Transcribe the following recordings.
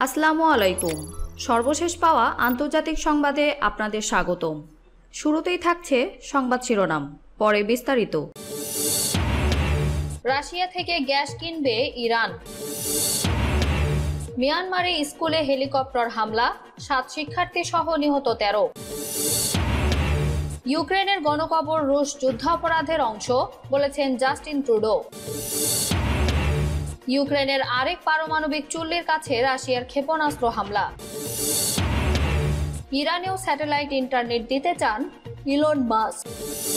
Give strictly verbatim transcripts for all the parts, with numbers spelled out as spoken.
আসসালামু আলাইকুম। সর্বশেষ পাওয়া আন্তর্জাতিক সংবাদে আপনাদের স্বাগতম। শুরুতেই থাকছে সংবাদ শিরোনাম, পরে বিস্তারিত। রাশিয়া থেকে গ্যাস কিনবে ইরান। মিয়ানমারে স্কুলে হেলিকপ্টার হামলা, সাত শিক্ষার্থী সহ নিহত তেরো। ইউক্রেনের গণকবর রুশ যুদ্ধাপরাধের অংশ, বলেছেন জাস্টিন ট্রুডো। ইউক্রেনের আরেক পারমাণবিক চুল্লির কাছে রাশিয়ার ক্ষেপণাস্ত্র হামলা। ইরানেও স্যাটেলাইট ইন্টারনেট দিতে চান ইলন মাস্ক।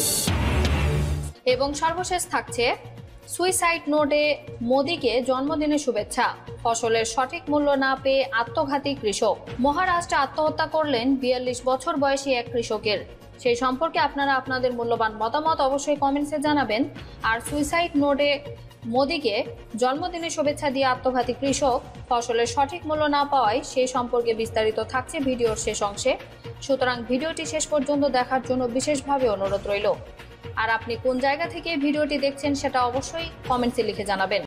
এবং সর্বশেষ থাকছে সুইসাইড নোটে মোদিকে জন্মদিনের শুভেচ্ছা, ফসলের সঠিক মূল্য না পেয়ে আত্মঘাতী কৃষক। মহারাষ্ট্রে আত্মহত্যা করলেন বিয়াল্লিশ বছর বয়সী এক কৃষকের। সেই সম্পর্কে আপনারা আপনাদের মূল্যবান মতামত অবশ্যই কমেন্টসে জানাবেন। আর সুইসাইড নোটে মোদিকে জন্মদিনের শুভেচ্ছা দিয়ে আত্মঘাতী কৃষক, ফসলের সঠিক মূল্য না পাওয়ায় সেই সম্পর্কে বিস্তারিত থাকছে ভিডিওর শেষ অংশে। সুতরাং ভিডিওটি শেষ পর্যন্ত দেখার জন্য বিশেষভাবে অনুরোধ রইল। আর আপনি কোন জায়গা থেকে ভিডিওটি দেখছেন সেটা অবশ্যই কমেন্টসে লিখে জানাবেন।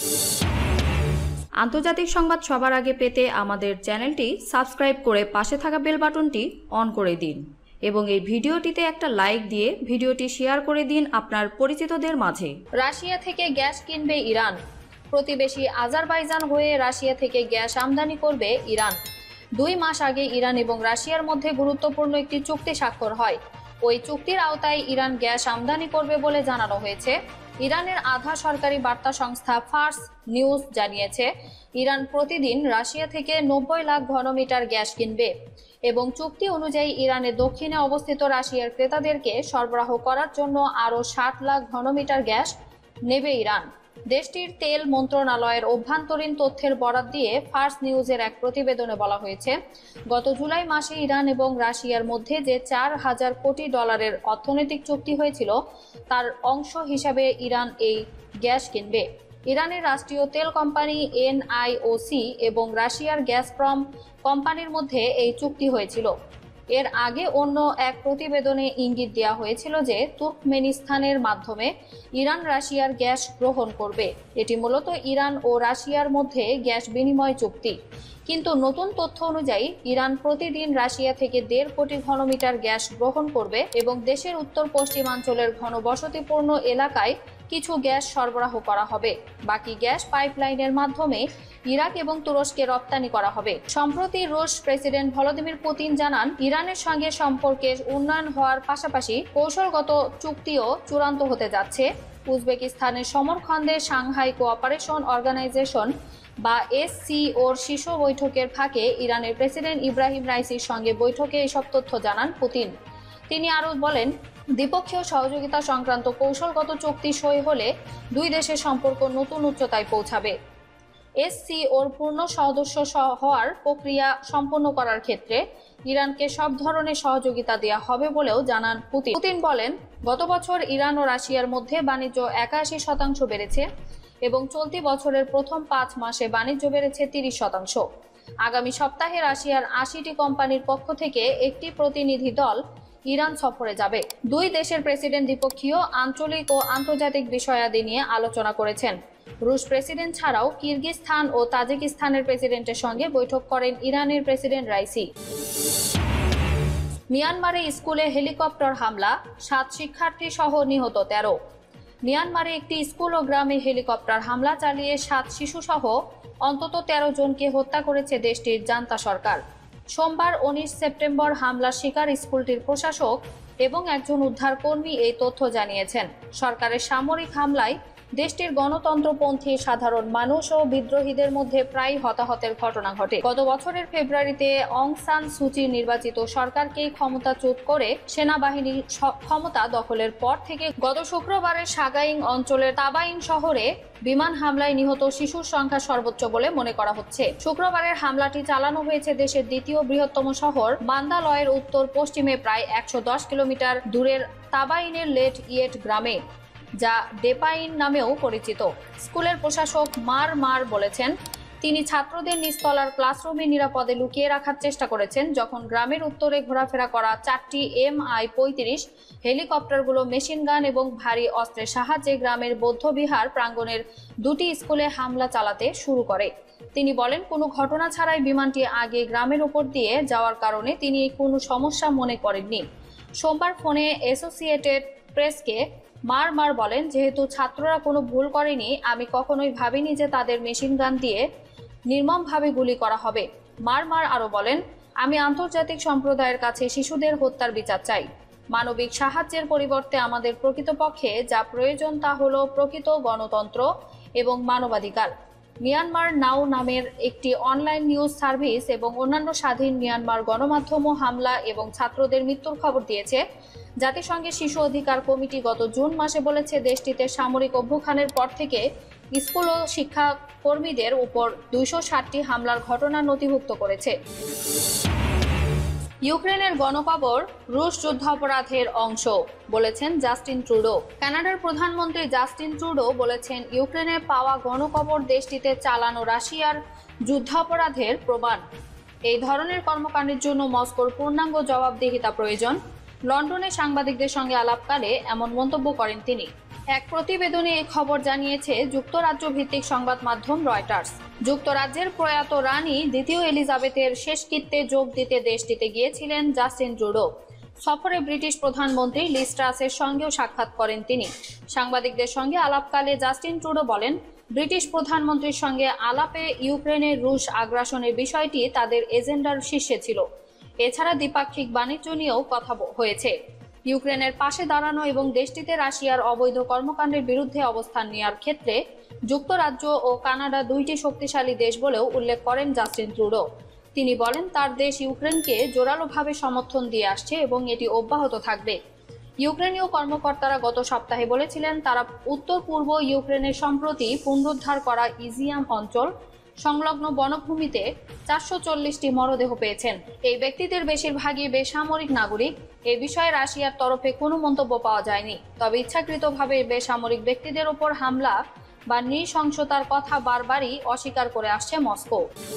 আন্তর্জাতিক সংবাদ সবার আগে পেতে আমাদের চ্যানেলটি সাবস্ক্রাইব করে পাশে থাকা বেল বাটনটি অন করে দিন এবং এই ভিডিওটিতে একটা লাইক দিয়ে ভিডিওটি শেয়ার করে দিন আপনার পরিচিতদের মাঝে। রাশিয়া থেকে গ্যাস কিনবে ইরান। প্রতিবেশী আজারবাইজান হয়ে রাশিয়া থেকে গ্যাস আমদানি করবে ইরান। দুই মাস আগে ইরান এবং রাশিয়ার মধ্যে গুরুত্বপূর্ণ একটি চুক্তি স্বাক্ষর হয়। ওই চুক্তির আওতায় ইরান গ্যাস আমদানি করবে বলে জানানো হয়েছে। ইরানের আধা সরকারি বার্তা সংস্থা ফার্স নিউজ জানিয়েছে, ইরান প্রতিদিন রাশিয়া থেকে নব্বই লাখ ঘনমিটার গ্যাস কিনবে এবং চুক্তি অনুযায়ী ইরানের দক্ষিণে অবস্থিত রাশিয়ার ক্রেতাদেরকে সরবরাহ করার জন্য আরও ষাট লাখ ঘনমিটার গ্যাস নেবে ইরান। দেশটির তেল মন্ত্রণালয়ের অভ্যন্তরীণ তথ্যের বরাত দিয়ে ফার্স নিউজের এক প্রতিবেদনে বলা হয়েছে, গত জুলাই মাসে ইরান এবং রাশিয়ার মধ্যে যে চার হাজার কোটি ডলারের অর্থনৈতিক চুক্তি হয়েছিল তার অংশ হিসাবে ইরান এই গ্যাস কিনবে। ইরানের রাষ্ট্রীয় তেল কোম্পানি এনআইওসি এবং রাশিয়ার গ্যাসপ্রম কোম্পানির মধ্যে এই চুক্তি হয়েছিল। এর আগে অন্য এক প্রতিবেদনে ইঙ্গিত দেওয়া হয়েছিল যে তুর্কমেনিস্তানের মাধ্যমে ইরান রাশিয়ার গ্যাস গ্রহণ করবে। এটি মূলত ইরান ও রাশিয়ার মধ্যে গ্যাস বিনিময় চুক্তি। কিন্তু নতুন তথ্য অনুযায়ী ইরান প্রতিদিন রাশিয়া থেকে দেড় কোটি ঘনমিটার গ্যাস গ্রহণ করবে এবং দেশের উত্তর পশ্চিমাঞ্চলের ঘনবসতিপূর্ণ এলাকায় কিছু গ্যাস সরবরাহ করা হবে। বাকি গ্যাস পাইপলাইনের মাধ্যমে ইরাক এবং তুরস্কে রপ্তানি করা হবে। সম্প্রতি রুশ প্রেসিডেন্ট ভলোদিমির পুতিন জানান, ইরানের সঙ্গে সম্পর্কের উন্নয়ন হওয়ার পাশাপাশি কৌশলগত চুক্তিও চূড়ান্ত হতে যাচ্ছে। উজবেকিস্তানের সমরখন্দে সাংহাই কোঅপারেশন অর্গানাইজেশন বা এস সি ওর শীর্ষ বৈঠকের ফাঁকে ইরানের প্রেসিডেন্ট ইব্রাহিম রাইসির সঙ্গে বৈঠকে এসব তথ্য জানান পুতিন। তিনি আরও বলেন, দ্বিপক্ষীয় সহযোগিতা সংক্রান্ত কৌশলগত চুক্তি সই হলে দুই দেশের সম্পর্ক নতুন উচ্চতায় পৌঁছাবে। এস সি ওর পূর্ণ সদস্য হওয়ার প্রক্রিয়া সম্পন্ন করার ক্ষেত্রে ইরানকে সব ধরনের সহযোগিতা দেওয়া হবে বলেও জানান পুতিন। পুতিন বলেন, গত বছর ইরান ও রাশিয়ার মধ্যে বাণিজ্য একাশি শতাংশ বেড়েছে এবং চলতি বছরের প্রথম পাঁচ মাসে বাণিজ্য বেড়েছে তিরিশ শতাংশ। আগামী সপ্তাহে রাশিয়ার আশিটি কোম্পানির পক্ষ থেকে একটি প্রতিনিধি দল ইরান সফরে যাবে। দুই দেশের প্রেসিডেন্ট দ্বিপক্ষীয়, আঞ্চলিক ও আন্তর্জাতিক বিষয়াদি নিয়ে আলোচনা করেছেন। রুশ প্রেসিডেন্ট ছাড়াও কিরগিজস্তান ও তাজিকিস্তানের প্রেসিডেন্টের সঙ্গে বৈঠক করেন ইরানের প্রেসিডেন্ট রাইসি। মিয়ানমারে স্কুলে হেলিকপ্টার হামলা, সাত শিক্ষার্থী সহ নিহত তেরো। মিয়ানমারে একটি স্কুল ও গ্রামে হেলিকপ্টার হামলা চালিয়ে সাত শিশু সহ অন্তত তেরো জনকে হত্যা করেছে দেশটির জান্তা সরকার। সোমবার উনিশ সেপ্টেম্বর হামলার শিকার স্কুলটির প্রশাসক এবং একজন উদ্ধারকর্মী এই তথ্য জানিয়েছেন। সরকারের সামরিক হামলায় দেশটির গণতন্ত্রপন্থী সাধারণ মানুষ ও বিদ্রোহীদের মধ্যে প্রায় হতাহতের ঘটনা ঘটে। গত বছরের ফেব্রুয়ারিতে অং সান সুচির নির্বাচিত সরকারকেই ক্ষমতাচ্যুত করে সেনাবাহিনী ক্ষমতা দখলের পর থেকে গত শুক্রবারের সাগাইং অঞ্চলের তাবাইন শহরে বিমান হামলায় নিহত শিশুর সংখ্যা সর্বোচ্চ বলে মনে করা হচ্ছে। শুক্রবারের হামলাটি চালানো হয়েছে দেশের দ্বিতীয় বৃহত্তম শহর মান্দালয়ের উত্তর পশ্চিমে প্রায় একশো দশ কিলোমিটার দূরের তাবাইনের লেট ইয়েট গ্রামে, যা ডেপাইন নামেও পরিচিত। স্কুলের প্রশাসক মার মার বলেছেন, তিনি ছাত্রদের নিচতলার ক্লাসরুমে নিরাপদে লুকিয়ে রাখার চেষ্টা করেছেন যখন গ্রামের উত্তরে ঘোরাফেরা করা চারটি এম আই পঁয়ত্রিশ হেলিকপ্টারগুলো মেশিন গান এবং ভারী অস্ত্রের সাহায্যে গ্রামের বৌদ্ধবিহার প্রাঙ্গণের দুটি স্কুলে হামলা চালাতে শুরু করে। তিনি বলেন, কোনো ঘটনা ছাড়াই বিমানটি আগে গ্রামের উপর দিয়ে যাওয়ার কারণে তিনি কোনো সমস্যা মনে করেননি। সোমবার ফোনে অ্যাসোসিয়েটেড প্রেসকে মার মার বলেন, যেহেতু ছাত্ররা কোনো ভুল করেনি, আমি কখনোই ভাবিনি যে তাদের মেশিন গান দিয়ে নির্মমভাবে গুলি করা হবে। মার মার আরও বলেন, আমি আন্তর্জাতিক সম্প্রদায়ের কাছে শিশুদের হত্যার বিচার চাই। মানবিক সাহায্যের পরিবর্তে আমাদের প্রকৃতপক্ষে যা প্রয়োজন তা হলো প্রকৃত গণতন্ত্র এবং মানবাধিকার। মিয়ানমার নাও নামের একটি অনলাইন নিউজ সার্ভিস এবং অন্যান্য স্বাধীন মিয়ানমার গণমাধ্যমও হামলা এবং ছাত্রদের মৃত্যুর খবর দিয়েছে। জাতিসংঘের শিশু অধিকার কমিটি গত জুন মাসে বলেছে, দেশটিতে সামরিক অভ্যুত্থানের পর থেকে স্কুল ও শিক্ষা কর্মীদের উপর দুইশো ষাটটি হামলার ঘটনা নথিভুক্ত করেছে। ইউক্রেনের গণকবর রুশ যুদ্ধাপরাধের অংশ, বলেছেন জাস্টিন ট্রুডো। কানাডার প্রধানমন্ত্রী জাস্টিন ট্রুডো বলেছেন, ইউক্রেনে পাওয়া গণকবর দেশটিতে চালানো রাশিয়ার যুদ্ধাপরাধের প্রমাণ। এই ধরনের কর্মকাণ্ডের জন্য মস্কোর পূর্ণাঙ্গ জবাবদিহিতা প্রয়োজন। লন্ডনে সাংবাদিকদের সঙ্গে আলাপকালে এমন মন্তব্য করেন তিনি। এক প্রতিবেদনে এই খবর জানিয়েছে যুক্তরাজ্য ভিত্তিক সংবাদ মাধ্যম রয়টার্স। যুক্তরাজ্যের প্রয়াত রানী দ্বিতীয় এলিজাবেথের শেষকৃত্যে যোগ দিতে দেশটিতে গিয়েছিলেন জাস্টিন ট্রুডো। সফরে ব্রিটিশ প্রধানমন্ত্রী লিজ ট্রাসের সঙ্গেও সাক্ষাৎ করেন তিনি। সাংবাদিকদের সঙ্গে আলাপকালে জাস্টিন ট্রুডো বলেন, ব্রিটিশ প্রধানমন্ত্রীর সঙ্গে আলাপে ইউক্রেনের রুশ আগ্রাসনের বিষয়টি তাদের এজেন্ডার শীর্ষে ছিল। এছাড়া দ্বিপাক্ষিক বাণিজ্য নিয়েও কথা হয়েছে। ইউক্রেনের পাশে দাঁড়ানো এবং দেশটিতে রাশিয়ার অবৈধ কর্মকাণ্ডের বিরুদ্ধে অবস্থান নেওয়ার ক্ষেত্রে যুক্তরাজ্য ও কানাডা দুইটি শক্তিশালী দেশ বলেও উল্লেখ করেন জাস্টিন ট্রুডো। তিনি বলেন, তার দেশ ইউক্রেনকে জোরালোভাবে সমর্থন দিয়ে আসছে এবং এটি অব্যাহত থাকবে। ইউক্রেনীয় কর্মকর্তারা গত সপ্তাহে বলেছিলেন, তারা উত্তর পূর্ব ইউক্রেনের সম্প্রতি পুনরুদ্ধার করা ইজিয়াম অঞ্চল সংলগ্ন বনভূমিতে চারশো চল্লিশটি মরদেহ পেয়েছেন। এই ব্যক্তিদের বেশিরভাগই বেসামরিক নাগরিক। এ বিষয়ে রাশিয়ার তরফে কোনো মন্তব্য পাওয়া যায়নি। তবে ইচ্ছাকৃতভাবে বেসামরিক ব্যক্তিদের উপর হামলা বা নৃশংসতার কথা বারবারই অস্বীকার করে আসছে মস্কো।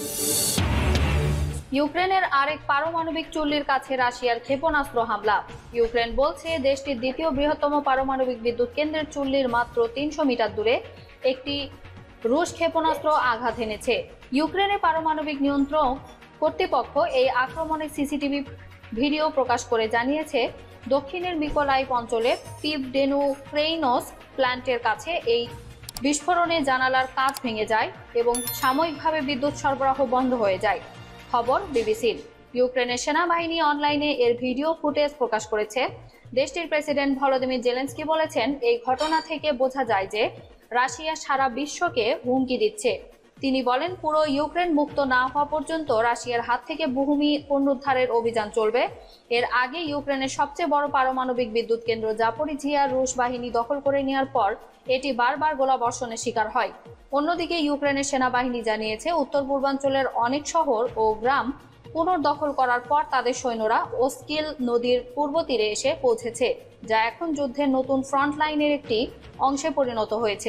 ইউক্রেনের আরেক পারমাণবিক চুল্লির কাছে রাশিয়ার ক্ষেপণাস্ত্র হামলা। ইউক্রেন বলছে, দেশটির দ্বিতীয় বৃহত্তম পারমাণবিক বিদ্যুৎ কেন্দ্রের চুল্লির মাত্র তিনশো মিটার দূরে একটি রুশ ক্ষেপণাস্ত্র আঘাত এনেছে। ইউক্রেনের পারমাণবিক নিয়ন্ত্রক কর্তৃপক্ষ এই আক্রমণের সিসিটিভি ভিডিও প্রকাশ করে জানিয়েছে, দক্ষিণের মিকোলাইভ অঞ্চলে পিভডেনুক্রেইনোস প্ল্যান্টের কাছে এই বিস্ফোরণে জানালার কাঁচ ভেঙে যায় এবং সাময়িকভাবে বিদ্যুৎ সরবরাহ বন্ধ হয়ে যায়। খবর বিবিসির। ইউক্রেনের সেনাবাহিনী অনলাইনে এর ভিডিও ফুটেজ প্রকাশ করেছে। দেশটির প্রেসিডেন্ট ভলোদিমির জেলেনস্কি বলেছেন, এই ঘটনা থেকে বোঝা যায় যে রাশিয়া সারা বিশ্বকে হুমকি দিচ্ছে। তিনি বলেন, পুরো ইউক্রেন মুক্ত না হওয়া পর্যন্ত রাশিয়ার হাত থেকে ভূমি পুনরুদ্ধারের অভিযান চলবে। এর আগে ইউক্রেনের সবচেয়ে বড় পারমাণবিক বিদ্যুৎ কেন্দ্র জাপোরিঝিয়া রুশ বাহিনী দখল করে নেওয়ার পর এটি বারবার গোলাবর্ষণের শিকার হয়। অন্যদিকে ইউক্রেনের সেনাবাহিনী জানিয়েছে, উত্তর পূর্বাঞ্চলের অনেক শহর ও গ্রাম পুনর্দখল করার পর তাদের সৈন্যরা ওস্কিল নদীর পূর্ব তীরে এসে পৌঁছেছে, যা এখন যুদ্ধের নতুন ফ্রন্ট লাইনের একটি অংশে পরিণত হয়েছে।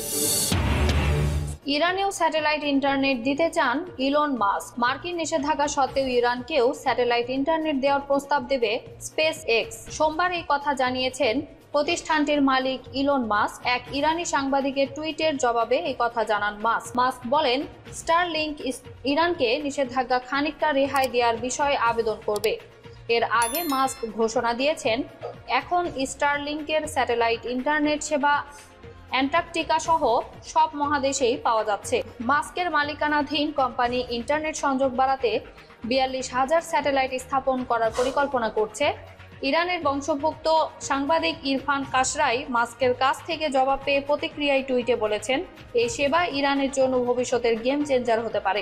ইরানেও স্যাটেলাইট ইন্টারনেট দিতে চান ইলন মাস্ক। মার্কিন নিষেধাজ্ঞা সত্ত্বেও ইরানকেও স্যাটেলাইট ইন্টারনেট দেওয়ার প্রস্তাব দেবে স্পেস এক্স। সোমবার এই কথা জানিয়েছেন প্রতিষ্ঠানটির মালিক ইলন মাস্ক। এক ইরানি সাংবাদিকের টুইটের জবাবে এই কথা জানান মাস্ক। মাস্ক বলেন, স্টারলিংক ইরানকে নিষেধাজ্ঞা খানিকটা রেহাই দেওয়ার বিষয়ে আবেদন করবে। এর আগে মাস্ক ঘোষণা দিয়েছেন, এখন স্টারলিংকের স্যাটেলাইট ইন্টারনেট সেবা অ্যান্টার্কটিকা সহ সব মহাদেশেই পাওয়া যাচ্ছে। মাস্কের মালিকানাধীন কোম্পানি ইন্টারনেট সংযোগ বাড়াতে বিয়াল্লিশ হাজার স্যাটেলাইট স্থাপন করার পরিকল্পনা করছে। ইরানের বংশোদ্ভূত সাংবাদিক ইরফান কাশরাই মাস্কের কাছ থেকে জবাব পেয়ে প্রতিক্রিয়ায় টুইটে বলেছেন, এই সেবা ইরানের জন্য ভবিষ্যতের গেম চেঞ্জার হতে পারে।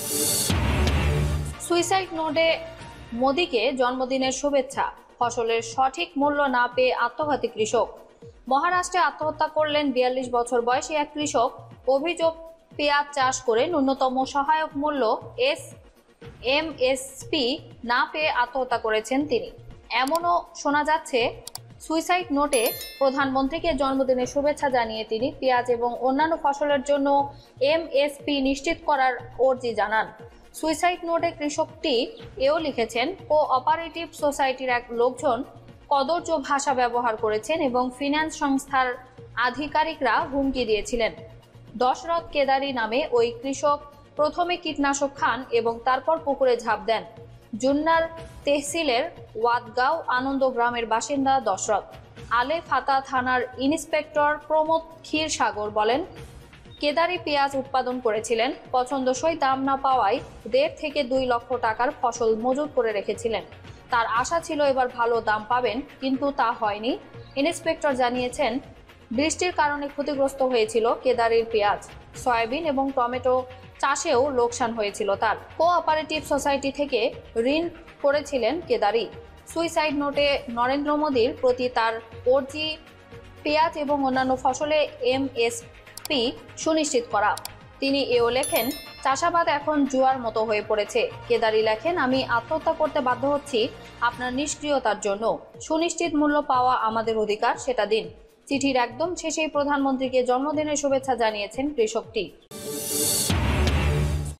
সুইসাইড নোটে মোদিকে জন্মদিনের শুভেচ্ছা। ফসলের সঠিক মূল্য না পেয়ে আত্মঘাতী কৃষক। মহারাষ্ট্রে আত্মহত্যা করলেন বিয়াল্লিশ বছর বয়সী এক কৃষক। অভিযোগ, পেঁয়াজ চাষ করে ন্যূনতম সহায়ক মূল্য এস এম এস পি না পেয়ে আত্মহত্যা করেছেন তিনি। এমনও শোনা যাচ্ছে, সুইসাইড নোটে প্রধানমন্ত্রীকে জন্মদিনের শুভেচ্ছা জানিয়ে তিনি পেঁয়াজ এবং অন্যান্য ফসলের জন্য এমএসপি নিশ্চিত করার আর্জি জানান। সুইসাইড নোটে কৃষকটি এও লিখেছেন, কোঅপারেটিভ সোসাইটির এক লোকজন কদর্য ভাষা ব্যবহার করেছেন এবং ফিন্যান্স সংস্থার আধিকারিকরা হুমকি দিয়েছিলেন। দশরথ কেদারি নামে ওই কৃষক প্রথমে কীটনাশক খান এবং তারপর পুকুরে ঝাঁপ দেন। জুন্নার তেহসিলের ওয়াদগাঁও আনন্দ গ্রামের বাসিন্দা দশরথ। আলে ফাতা থানার ইন্সপেক্টর প্রমোদ ক্ষীরসাগর বলেন, কেদারি পেঁয়াজ উৎপাদন করেছিলেন, পছন্দসই দাম না পাওয়ায় দেড় থেকে দুই লক্ষ টাকার ফসল মজুত করে রেখেছিলেন। তার আশা ছিল এবার ভালো দাম পাবেন, কিন্তু তা হয়নি। ইন্সপেক্টর জানিয়েছেন, বৃষ্টির কারণে ক্ষতিগ্রস্ত হয়েছিল কেদারির পেঁয়াজ, সয়াবিন এবং টমেটো চাষেও লোকসান হয়েছিল তার। কোঅপারেটিভ সোসাইটি থেকে ঋণ করেছিলেন কেদারি। সুইসাইড নোটে নরেন্দ্র মোদীর প্রতি তার আর্জি পেঁয়াজ এবং অন্যান্য ফসলে এমএসপি সুনিশ্চিত করা। তিনি এও লেখেন, চাষাবাদ এখন জুয়ার মতো হয়ে পড়েছে। কেদারি লেখেন, আমি আত্মহত্যা করতে বাধ্য হচ্ছি আপনার নিষ্ক্রিয়তার জন্য। সুনিশ্চিত মূল্য পাওয়া আমাদের অধিকার, সেটা দিন। চিঠির একদম শেষেই প্রধানমন্ত্রীকে জন্মদিনের শুভেচ্ছা জানিয়েছেন কৃষকটি।